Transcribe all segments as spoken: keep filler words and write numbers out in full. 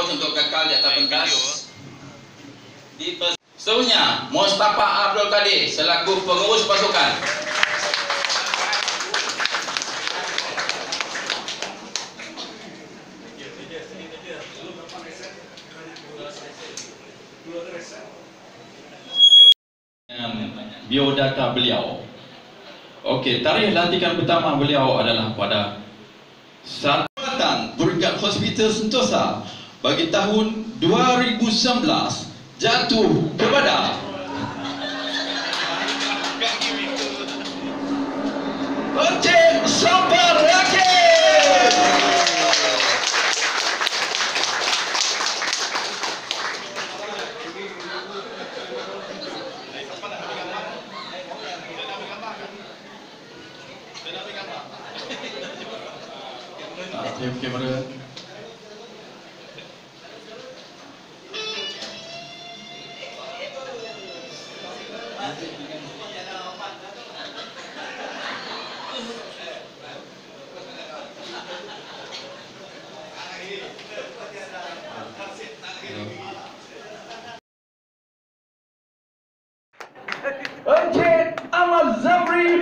tahun untuk kekal di atas pentas. Seterusnya, Mustafa Abdul Kadir selaku pengurus pasukan. Biodata beliau. Okey, tarikh lantikan pertama beliau adalah pada Saratan Brigade Hospital Sentosa bagi tahun dua ribu sembilan belas jatuh kepada Encik Sabar Rakib. Tengok kamera. Encik Ahmad Zamri.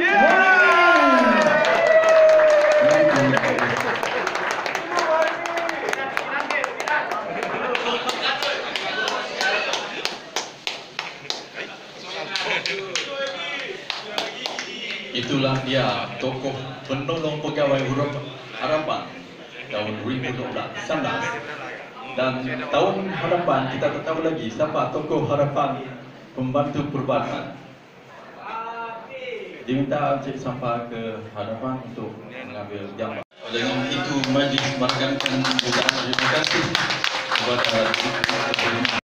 Itulah dia tokoh penolong pegawai huruf harapan tahun dua ribu dua belas. Dan tahun harapan kita tak tahu lagi siapa tokoh harapan pembantu perubahan. Diminta Encik sampai ke hadapan untuk mengambil gambar. Dengan itu majlis menekankan terima kasih kepada